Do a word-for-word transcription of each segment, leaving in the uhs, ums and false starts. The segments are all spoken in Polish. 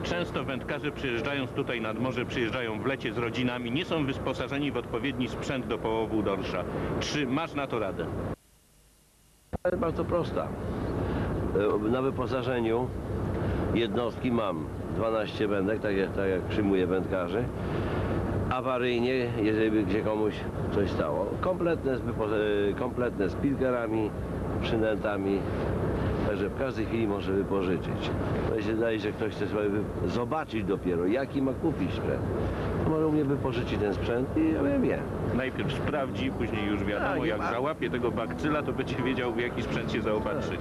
Często wędkarze przyjeżdżając tutaj nad morze, przyjeżdżają w lecie z rodzinami, nie są wyposażeni w odpowiedni sprzęt do połowu dorsza. Czy masz na to radę? Jest bardzo prosta. Na wyposażeniu jednostki mam dwanaście wędek, tak jak, tak jak przyjmuję wędkarzy. Awaryjnie, jeżeli by gdzie komuś coś stało. Kompletne z, kompletne z pilkerami, przynętami. Także w każdej chwili może wypożyczyć. To się wydaje, że ktoś chce sobie zobaczyć dopiero, jaki ma kupić sprzęt. To może u mnie wypożyczyć ten sprzęt i ja wiem, wiem. Najpierw sprawdzi, później już wiadomo, Tak, jak ma... załapie tego bakcyla, to będzie wiedział, w jaki sprzęt się zaopatrzyć.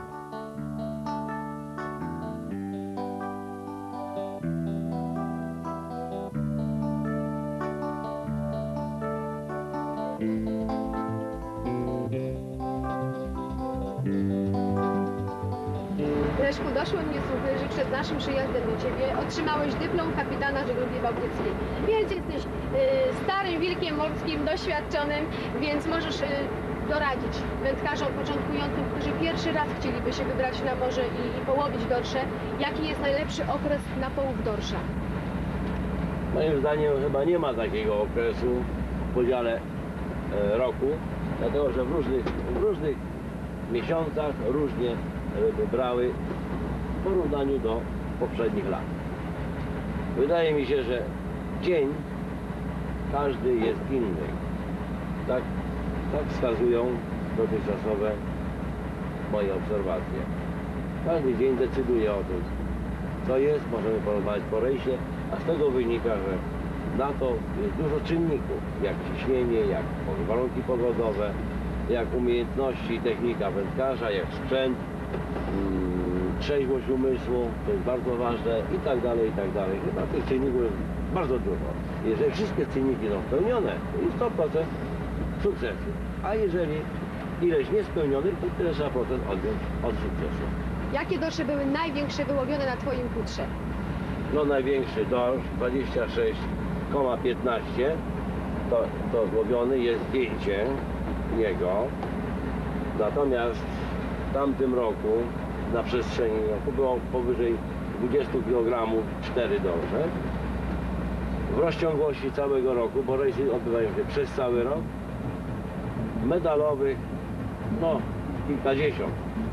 Leszku, doszły mnie słuchy, że przed naszym przyjazdem do Ciebie otrzymałeś dyplom kapitana żeglugi bałtyckiej. Więc jesteś y, starym wilkiem morskim, doświadczonym, więc możesz y, doradzić wędkarzom początkującym, którzy pierwszy raz chcieliby się wybrać na morze i, i połowić dorsze, jaki jest najlepszy okres na połów dorsza. Moim zdaniem chyba nie ma takiego okresu w podziale e, roku, dlatego że w różnych, w różnych miesiącach różnie ryby brały w porównaniu do poprzednich lat. Wydaje mi się, że dzień każdy jest inny. Tak, tak wskazują dotychczasowe moje obserwacje. Każdy dzień decyduje o tym, co jest, możemy porozmawiać po rejsie, a z tego wynika, że na to jest dużo czynników, jak ciśnienie, jak warunki pogodowe, jak umiejętności i technika wędkarza, jak sprzęt, mm, trzeźwość umysłu, to jest bardzo ważne i tak dalej, i tak dalej. Chyba tych czynników jest bardzo dużo. Jeżeli wszystkie czynniki są spełnione, to jest sto procent sukcesu. A jeżeli ileś niespełnionych, to tyle sto procent odjąć od sukcesu. Jakie dorsze były największe wyłowione na Twoim futrze? No największy dorsz, dwadzieścia sześć przecinek piętnaście, to, to złowiony jest zdjęcie jego. Natomiast w tamtym roku na przestrzeni roku było powyżej dwudziestu kilogramów cztery dorsze. W rozciągłości całego roku, bo rejsy odbywają się przez cały rok, medalowych no kilkadziesiąt.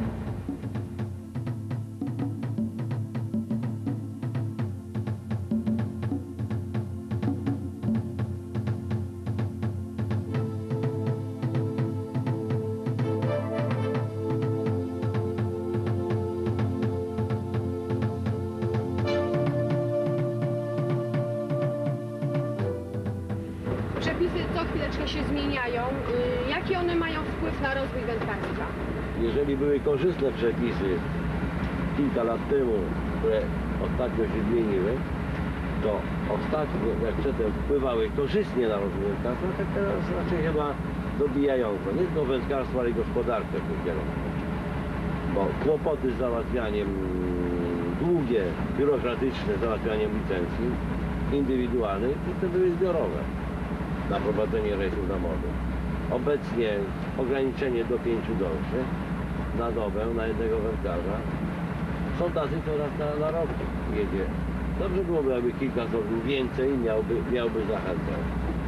Przepisy co chwileczkę się zmieniają. Y, jaki one mają wpływ na rozwój wędkarstwa? Jeżeli były korzystne przepisy kilka lat temu, które ostatnio się zmieniły, to ostatnio, jak przedtem wpływały korzystnie na rozwój wędkarstwa, tak teraz raczej chyba dobijająco. Nie tylko wędkarstwo, ale i gospodarkę w tym kierunku. Bo kłopoty z załatwianiem, długie, biurokratyczne załatwianiem licencji indywidualnych, to były zbiorowe na prowadzenie rejsów na morzu. Obecnie ograniczenie do pięciu dorszy na dobę, na jednego wędkarza. Są tacy, co raz na, na rok jedzie. Dobrze byłoby, aby kilka zorów więcej miałby, miałby zachętę.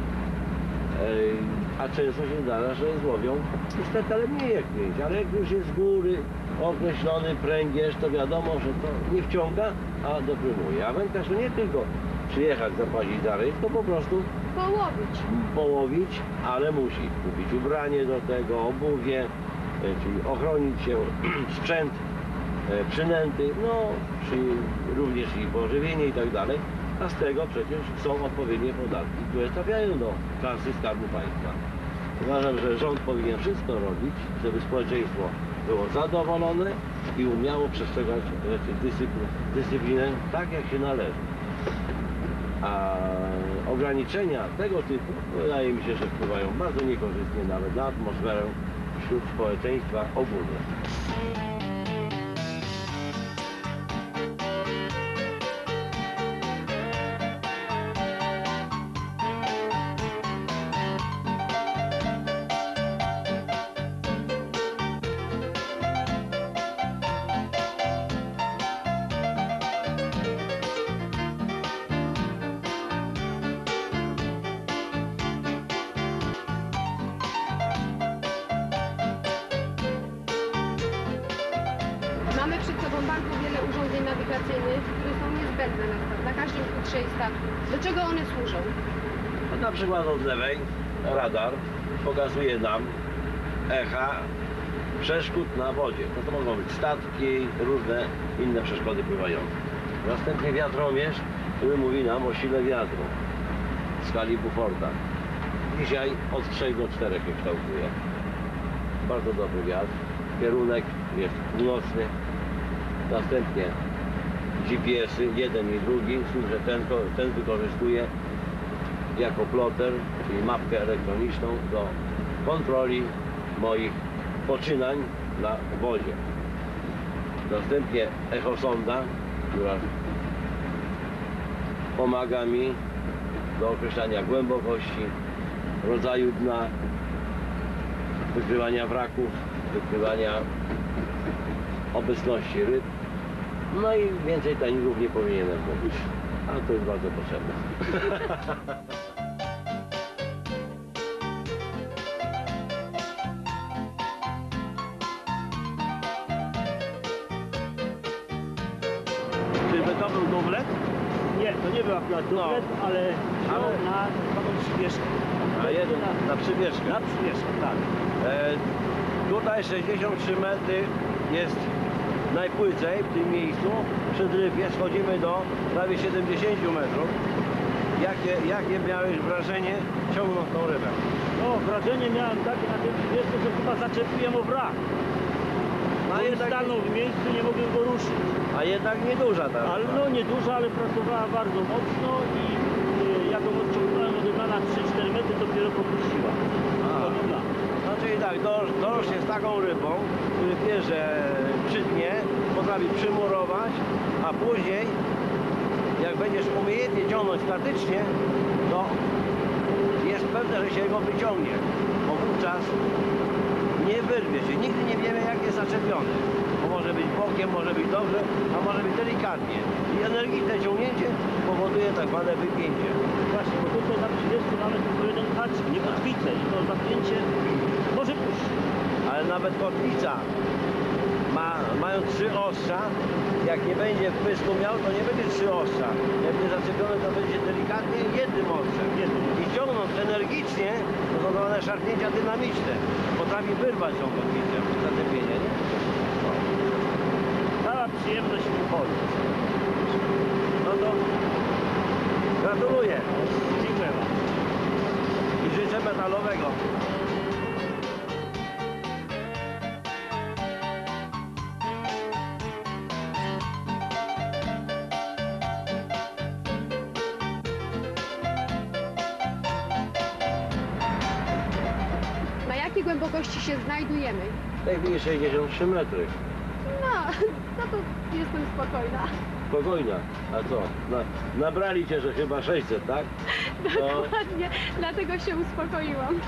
A często się zdarza, że złowią niestety, ale mniej jak pięć. Ale jak już jest z góry określony pręgierz, to wiadomo, że to nie wciąga, a doprymuje. A wędkarz to nie tylko przyjechać, zapłacić za rejs, to po prostu Połowić. połowić, ale musi kupić ubranie do tego, obuwie, czyli ochronić się, sprzęt, przynęty, no czyli również i pożywienie i tak dalej, a z tego przecież są odpowiednie podatki, które trafiają do kasy Skarbu Państwa. Uważam, że rząd powinien wszystko robić, żeby społeczeństwo było zadowolone i umiało przestrzegać dyscyplinę tak, jak się należy. A ograniczenia tego typu, wydaje mi się, że wpływają bardzo niekorzystnie nawet na atmosferę wśród społeczeństwa ogólnie. bardzo wiele urządzeń nawigacyjnych, które są niezbędne na przykład na każdym futrze i statku. Do czego one służą? No, na przykład od lewej radar pokazuje nam echa przeszkód na wodzie. No to mogą być statki, różne inne przeszkody pływające. Następnie wiatromierz, który mówi nam o sile wiatru w skali Beauforta. Dzisiaj od trzech do czterech się kształtuje. Bardzo dobry wiatr. Kierunek jest północny. Następnie G P S-y, jeden i drugi, z tym, że ten, ten wykorzystuje jako ploter, czyli mapkę elektroniczną do kontroli moich poczynań na wodzie. Następnie echosonda, która pomaga mi do określania głębokości, rodzaju dna, wykrywania wraków, wykrywania obecności ryb. No i więcej treningów nie powinienem mówić, a to jest bardzo potrzebne. Czyżby to był dublet? Nie, to nie był akurat dublet, ale wziął Ale- na taką przywieszkę. A jeden na przywieszkę. Na przywieszkę, tak. E, tutaj sześćdziesiąt trzy metry jest najpłycej w tym miejscu. Przy dryfie schodzimy do prawie siedemdziesięciu metrów. Jakie, jakie miałeś wrażenie ciągnąc tą rybę? No, wrażenie miałem takie na tym przywieszku, że chyba zaczepiłem o wrak. A On jednak, stanął w miejscu, nie mogłem go ruszyć. a jednak nieduża ta Ale ryba. no nieduża, ale pracowała bardzo mocno i y, jak ją odciągnąłem od dna na trzy cztery metry, dopiero popuściła. A. To do dna. Znaczy tak, dorsz, dorsz jest taką rybą, który wie, że przy dnie potrafi przymurować, a później jak będziesz umiejętnie ciągnąć statycznie, to jest pewne, że się go wyciągnie, bo wówczas nie wyrwie się. Nigdy nie wiemy, jak jest zaczepiony, bo może być bokiem, może być dobrze, a może być delikatnie. I energiczne ciągnięcie powoduje tak zwane wypięcie. Właśnie, bo tutaj na przywieszku mamy tylko jeden haczyk, nie kotwicę i to zapięcie może puścić. Ale nawet kotwica ma, mają trzy ostrza, jak nie będzie wpysku miał, to nie będzie trzy ostrza. Jak będzie zaczepiony, to będzie delikatnie jednym ostrzem. Jednym. I ciągnąć energicznie, to są tak zwane szarpnięcia dynamiczne. Potrafi wyrwać tą kotwicę przy zaczepieniu, nie? Cała przyjemność uchodzi. No to gratuluję Dziękuję wam. i życzę metalowego. Na jakiej głębokości się znajdujemy? W tej chwili sześćdziesiąt trzy metry. No, no to jestem spokojna. Spokojna. A co? Na, nabrali cię, że chyba sześćset, tak? No. Dokładnie, dlatego się uspokoiłam.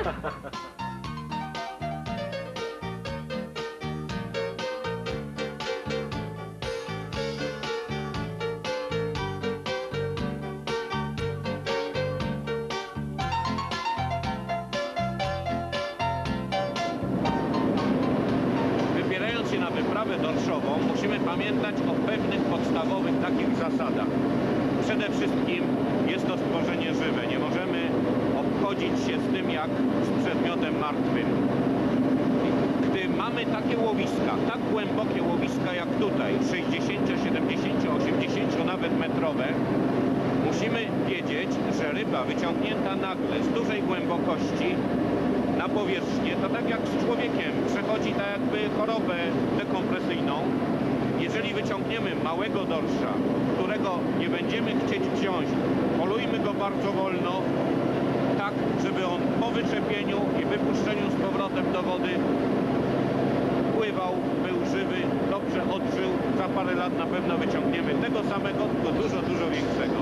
Wybierając się na wyprawę dorszową, musimy pamiętać o pewnych podstawowych takich zasadach. Przede wszystkim jest to stworzenie żywe. Nie możemy obchodzić się z tym jak z przedmiotem martwym. Gdy mamy takie łowiska, tak głębokie łowiska jak tutaj, sześćdziesiąt, siedemdziesiąt, osiemdziesiąt nawet metrowe, musimy wiedzieć, że ryba wyciągnięta nagle z dużej głębokości na powierzchnię, to tak jak z człowiekiem, przechodzi tak jakby chorobę dekompresyjną. Jeżeli wyciągniemy małego dorsza, którego nie będziemy chcieć wziąć, polujmy go bardzo wolno, tak żeby on po wyczepieniu i wypuszczeniu z powrotem do wody pływał, był żywy, dobrze odżył. Za parę lat na pewno wyciągniemy tego samego, tylko dużo, dużo większego.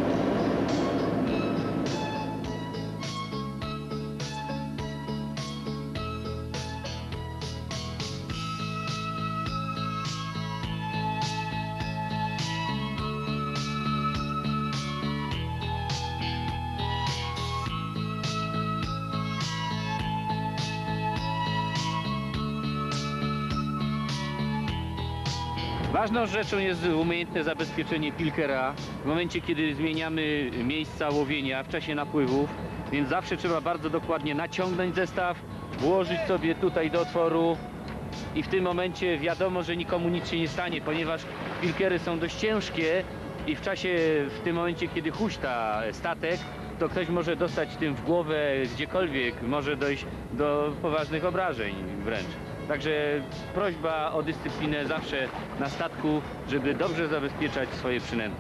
Ważną rzeczą jest umiejętne zabezpieczenie pilkera w momencie, kiedy zmieniamy miejsca łowienia w czasie napływów, więc zawsze trzeba bardzo dokładnie naciągnąć zestaw, włożyć sobie tutaj do otworu i w tym momencie wiadomo, że nikomu nic się nie stanie, ponieważ pilkery są dość ciężkie i w czasie, w tym momencie, kiedy huśta statek, to ktoś może dostać tym w głowę gdziekolwiek, może dojść do poważnych obrażeń wręcz. Także prośba o dyscyplinę zawsze na statku, żeby dobrze zabezpieczać swoje przynęty.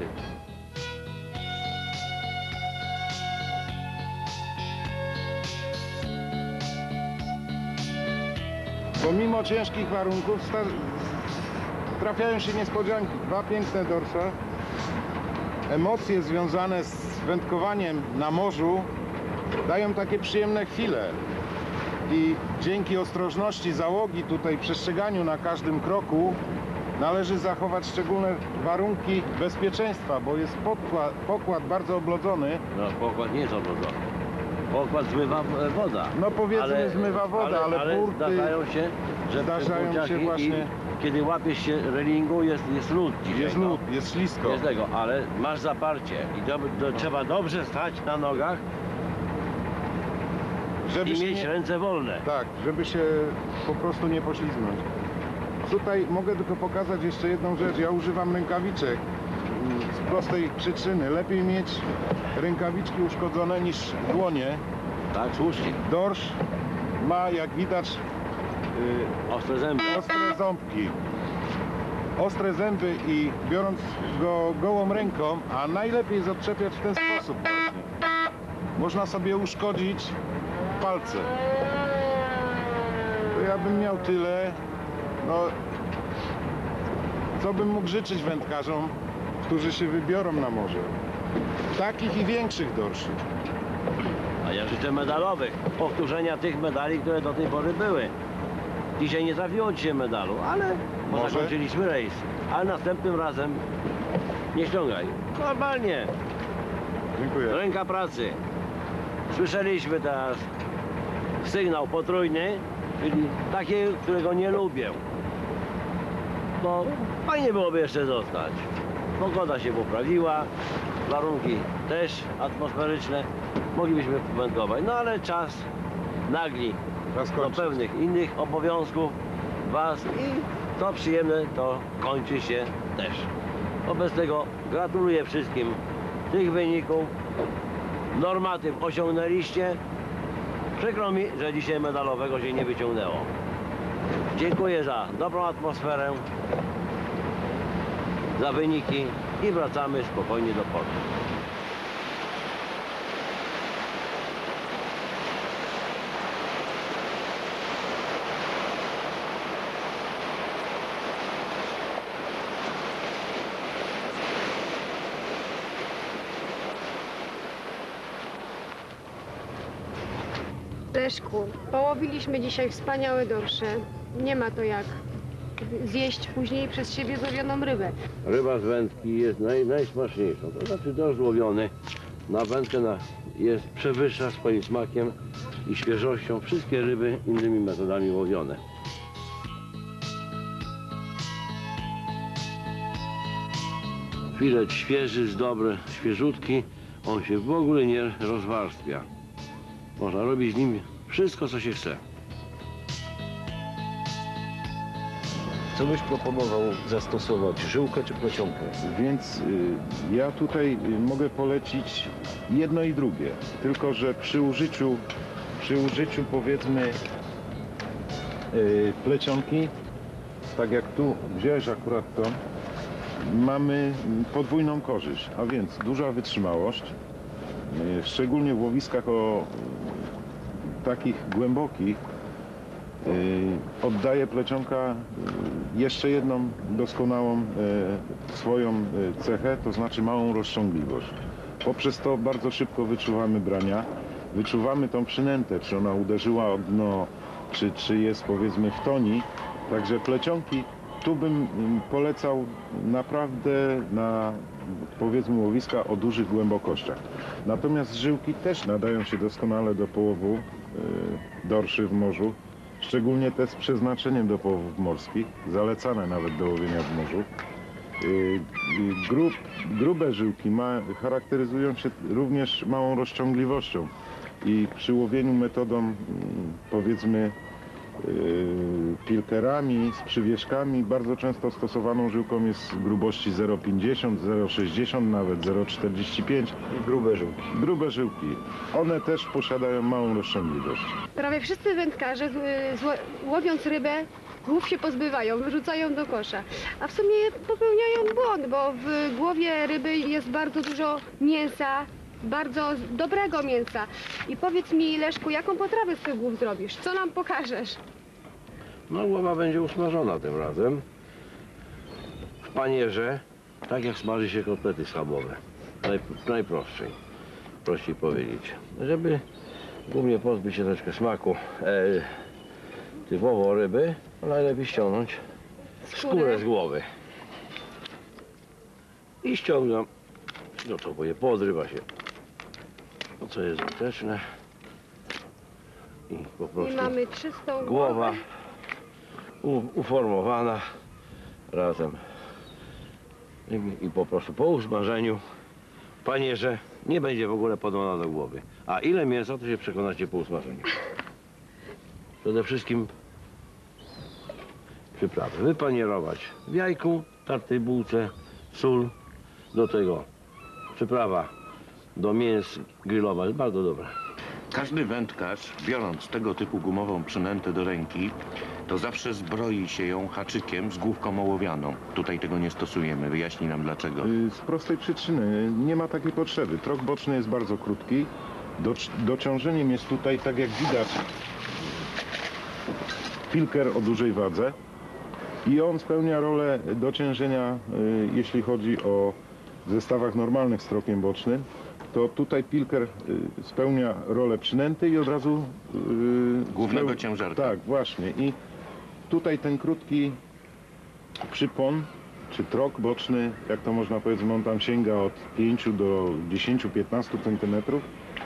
Pomimo ciężkich warunków sta- trafiają się niespodzianki. Dwa piękne dorsze. Emocje związane z wędkowaniem na morzu dają takie przyjemne chwile. I dzięki ostrożności załogi tutaj, przestrzeganiu na każdym kroku należy zachować szczególne warunki bezpieczeństwa, bo jest podkład, pokład bardzo oblodzony. No pokład nie jest obrodzony. Pokład zmywa e, woda. No powiedzmy zmywa wodę, ale, ale burty... zdarzają się, że zdarzają burciaki się właśnie- i kiedy łapiesz się relingu, jest, jest lód dzisiaj. Jest no. lód, jest ślisko. Jest tego, ale masz zaparcie i do, do, trzeba dobrze stać na nogach Żeby i się mieć nie- ręce wolne. Tak, żeby się po prostu nie poślizgnąć. Tutaj mogę tylko pokazać jeszcze jedną rzecz. Ja używam rękawiczek mm, z prostej przyczyny. Lepiej mieć rękawiczki uszkodzone niż dłonie. Tak, słusznie. Dorsz ma, jak widać, Ostre zęby. y, ostre ząbki. Ostre zęby i biorąc go gołą ręką, a najlepiej jest odczepiać w ten sposób właśnie. Można sobie uszkodzić palce. To ja bym miał tyle. No, co bym mógł życzyć wędkarzom, którzy się wybiorą na morze? Takich i większych dorszy. A ja życzę medalowych. Powtórzenia tych medali, które do tej pory były. Dzisiaj nie trafiło ci się medalu, ale bo Może? zakończyliśmy rejs. Ale następnym razem nie ściągaj. Normalnie. Dziękuję. Ręka pracy. Słyszeliśmy teraz sygnał potrójny, czyli takiego, którego nie lubię. Bo fajnie byłoby jeszcze zostać. Pogoda się poprawiła, warunki też atmosferyczne. Moglibyśmy wędkować, no ale czas nagli Czas do kończyć. pewnych innych obowiązków was i to przyjemne, to kończy się też. Wobec tego gratuluję wszystkim tych wyników. Normatyw osiągnęliście. Przykro mi, że dzisiaj medalowego się nie wyciągnęło. Dziękuję za dobrą atmosferę, za wyniki i wracamy spokojnie do portu. Leszku, połowiliśmy dzisiaj wspaniałe dorsze. Nie ma to jak zjeść później przez siebie złowioną rybę. Ryba z wędki jest naj, najsmaczniejszą. To znaczy dorsz łowiony na wędkę na, jest przewyższa swoim smakiem i świeżością wszystkie ryby innymi metodami łowione. Filet świeży, jest dobry, świeżutki. On się w ogóle nie rozwarstwia. Można robić z nim wszystko, co się chce. Co byś proponował zastosować, żyłkę czy plecionkę? Więc y, ja tutaj y, mogę polecić jedno i drugie. Tylko że przy użyciu, przy użyciu powiedzmy y, plecionki, tak jak tu wziąłeś akurat to, mamy podwójną korzyść, a więc duża wytrzymałość, y, szczególnie w łowiskach o y, takich głębokich. Yy, oddaje plecionka yy, jeszcze jedną doskonałą yy, swoją yy, cechę, to znaczy małą rozciągliwość. Poprzez to bardzo szybko wyczuwamy brania, wyczuwamy tą przynętę, czy ona uderzyła o dno, czy, czy jest powiedzmy w toni. Także plecionki tu bym yy, polecał naprawdę na powiedzmy łowiska o dużych głębokościach. Natomiast żyłki też nadają się doskonale do połowu yy, dorszy w morzu. szczególnie te z przeznaczeniem do połowów morskich, zalecane nawet do łowienia w morzu. Y, y, Grub, grube żyłki ma, charakteryzują się również małą rozciągliwością i przy łowieniu metodą mm, powiedzmy y, pilkerami z przywieszkami bardzo często stosowaną żyłką jest grubości zero przecinek pięćdziesiąt, zero przecinek sześćdziesiąt, nawet zero przecinek czterdzieści pięć. I grube żyłki. Grube żyłki. One też posiadają małą rozciągliwość. Prawie wszyscy wędkarze z- zło- łowiąc rybę głów się pozbywają, wyrzucają do kosza. A w sumie popełniają błąd, bo w głowie ryby jest bardzo dużo mięsa, bardzo dobrego mięsa. I powiedz mi, Leszku, jaką potrawę z tych głów zrobisz? Co nam pokażesz? No głowa będzie usmażona tym razem. W panierze, tak jak smaży się kotlety schabowe. Naj, najprościej, prościej powiedzieć. Żeby głównie pozbyć się troszkę smaku e, typowo ryby, najlepiej ściągnąć skórę z głowy. I ściągam, no to boję, podrywa się to, co jest zbyteczne. I po I prostu mamy czystą głowa głowę. u, uformowana razem I, i po prostu po usmażeniu w panierze nie będzie w ogóle podana do głowy. A ile mięsa, to się przekonacie po usmażeniu. Przede wszystkim przyprawy. Wypanierować w jajku, tartej bułce, sól, do tego przyprawa do mięs grillować, bardzo dobra. Każdy wędkarz, biorąc tego typu gumową przynętę do ręki, to zawsze zbroi się ją haczykiem z główką ołowianą. Tutaj tego nie stosujemy. Wyjaśnij nam dlaczego. Y, Z prostej przyczyny nie ma takiej potrzeby. Trok boczny jest bardzo krótki. Docz- dociążeniem jest tutaj, tak jak widać, pilker o dużej wadze i on spełnia rolę dociężenia, y, jeśli chodzi o w zestawach normalnych z trokiem bocznym. To tutaj pilker y, spełnia rolę przynęty i od razu y, Głównego speł- ciężarka. Tak, właśnie. I tutaj ten krótki przypon, czy trok boczny, jak to można powiedzieć, on tam sięga od pięciu do dziesięciu do piętnastu centymetrów.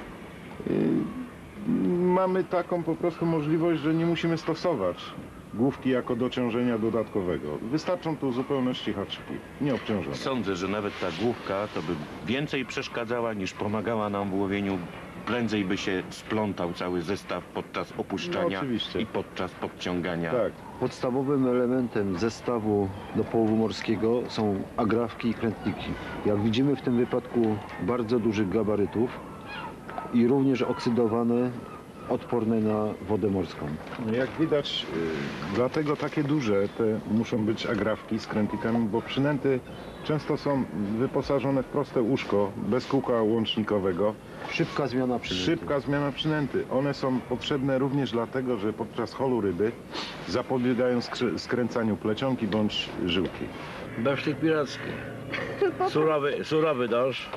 Yy, mamy taką po prostu możliwość, że nie musimy stosować główki jako dociążenia dodatkowego. Wystarczą tu w zupełności haczyki, nie obciążone. Sądzę, że nawet ta główka to by więcej przeszkadzała niż pomagała nam w łowieniu. Prędzej by się splątał cały zestaw podczas opuszczania No, oczywiście. i podczas podciągania. Tak. Podstawowym elementem zestawu do połowu morskiego są agrafki i krętniki. Jak widzimy w tym wypadku bardzo dużych gabarytów i również oksydowane, odporne na wodę morską. Jak widać, yy, dlatego takie duże te muszą być agrafki z krętikami, bo przynęty często są wyposażone w proste łóżko, bez kółka łącznikowego. Szybka zmiana przynęty. Szybka zmiana przynęty. One są potrzebne również dlatego, że podczas holu ryby zapobiegają skrę- skręcaniu plecionki bądź żyłki. Besztyk piracki. Surowy, surowy dorsz.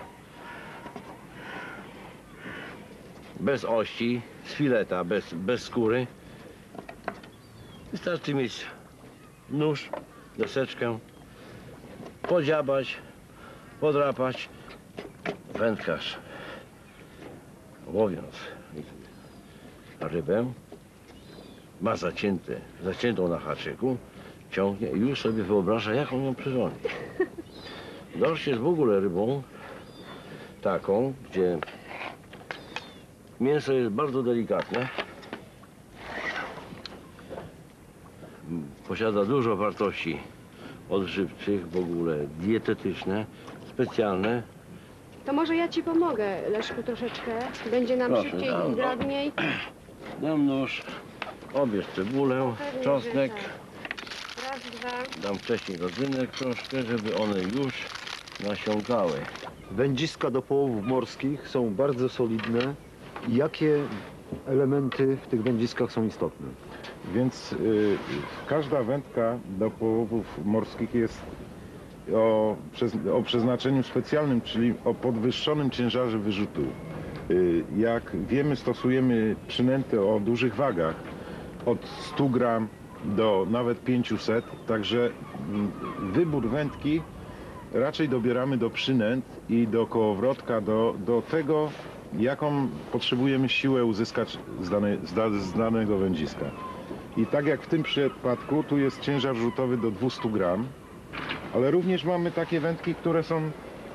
Bez ości, z fileta, bez, bez skóry. Wystarczy mieć nóż, deseczkę, podziabać, podrapać. Wędkarz, łowiąc rybę, ma zacięte, zaciętą na haczyku, ciągnie i już sobie wyobraża, jak on ją przyrządzi. Dorsz jest w ogóle rybą taką, gdzie mięso jest bardzo delikatne. Posiada dużo wartości odżywczych, w ogóle dietetyczne, specjalne. To może ja ci pomogę, Leszku, troszeczkę. Będzie nam Proszę, szybciej dam, i zgrabniej. Dam nóż, obierz cebulę, Pewnie, że czosnek, tak. Raz, dwa. dam wcześniej rodzynek troszkę, żeby one już nasiąkały. Wędziska do połowów morskich są bardzo solidne. Jakie elementy w tych wędziskach są istotne? Więc y, każda wędka do połowów morskich jest o, przez, o przeznaczeniu specjalnym, czyli o podwyższonym ciężarze wyrzutu. Y, jak wiemy, stosujemy przynęty o dużych wagach, od stu gram do nawet pięciuset, także mm, wybór wędki raczej dobieramy do przynęt i do kołowrotka, do, do tego, jaką potrzebujemy siłę uzyskać z, dane, z, da, z danego wędziska. I tak jak w tym przypadku, tu jest ciężar rzutowy do dwieście gram, ale również mamy takie wędki, które są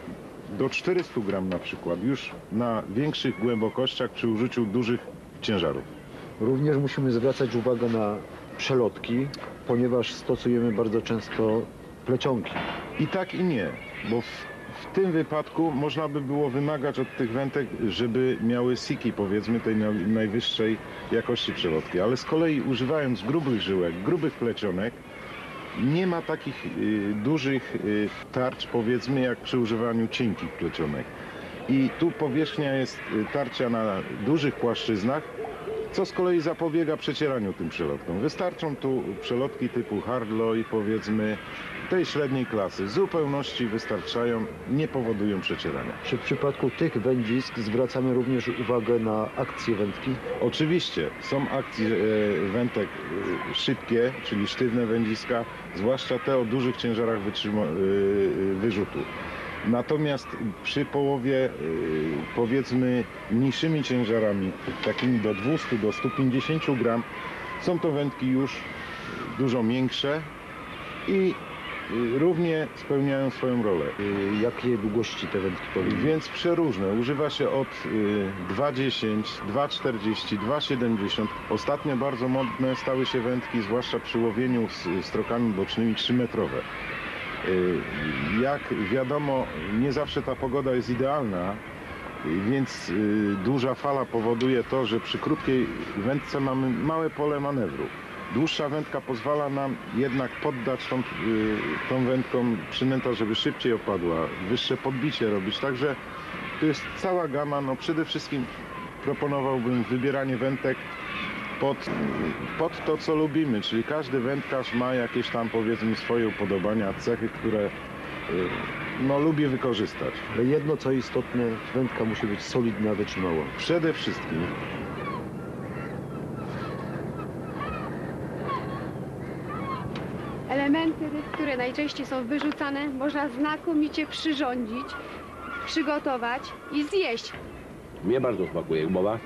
do czterystu gram na przykład, już na większych głębokościach przy użyciu dużych ciężarów. Również musimy zwracać uwagę na przelotki, ponieważ stosujemy bardzo często plecionki. I tak i nie, bo w, w tym wypadku można by było wymagać od tych wędek, żeby miały siki, powiedzmy, tej naj- najwyższej jakości przelotki, ale z kolei używając grubych żyłek, grubych plecionek, nie ma takich y, dużych y, tarć, powiedzmy, jak przy używaniu cienkich plecionek. I tu powierzchnia jest y, tarcia na dużych płaszczyznach, co z kolei zapobiega przecieraniu tym przelotkom. Wystarczą tu przelotki typu hardloy, powiedzmy, tej średniej klasy. W zupełności wystarczają, nie powodują przecierania. Czy w przypadku tych wędzisk zwracamy również uwagę na akcję wędki? Oczywiście są akcje e, wędek e, szybkie, czyli sztywne wędziska, zwłaszcza te o dużych ciężarach wytrzyma, e, wyrzutu. Natomiast przy połowie, e, powiedzmy, mniejszymi ciężarami, takimi do dwustu do stu pięćdziesięciu gram, są to wędki już dużo miększe i e, równie spełniają swoją rolę. Y, Jakie długości te wędki powinny? Więc przeróżne. Używa się od y, dwa dziesięć, dwa czterdzieści, dwa siedemdziesiąt. Ostatnio bardzo modne stały się wędki, zwłaszcza przy łowieniu z strokami bocznymi trzymetrowe. Y, jak wiadomo, nie zawsze ta pogoda jest idealna, y, więc y, duża fala powoduje to, że przy krótkiej wędce mamy małe pole manewru. Dłuższa wędka pozwala nam jednak poddać tą, y, tą wędką przynęta, żeby szybciej opadła, wyższe podbicie robić. Także tu jest cała gama. No przede wszystkim proponowałbym wybieranie wędek pod, pod to, co lubimy. Czyli każdy wędkarz ma jakieś tam, powiedzmy, swoje upodobania, cechy, które y, no, lubi wykorzystać. Ale jedno co istotne, wędka musi być solidna, wytrzymała. Przede wszystkim Elementy ryb, które najczęściej są wyrzucane, można znakomicie przyrządzić, przygotować i zjeść. Mnie bardzo smakuje głowa.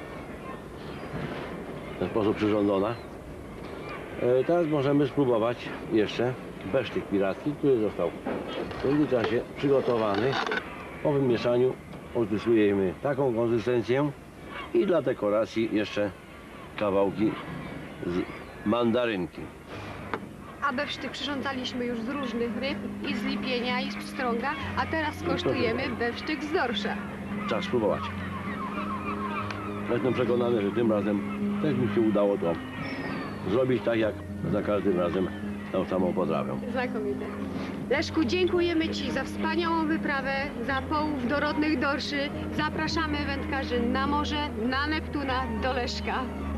W ten sposób przyrządzona. E, teraz możemy spróbować jeszcze besztyk piracki, który został w międzyczasie przygotowany. Po wymieszaniu uzyskujemy taką konsystencję i dla dekoracji jeszcze kawałki z mandarynki. A bewsztyk przyrządzaliśmy już z różnych ryb, i z lipienia, i z pstrąga, a teraz skosztujemy bewsztyk z dorsza. Czas spróbować. Jestem przekonany, że tym razem też mi się udało to zrobić tak jak za każdym razem tą samą potrawę. Znakomite. Leszku, dziękujemy Ci za wspaniałą wyprawę, za połów dorodnych dorszy. Zapraszamy wędkarzy na morze, na Neptuna, do Leszka.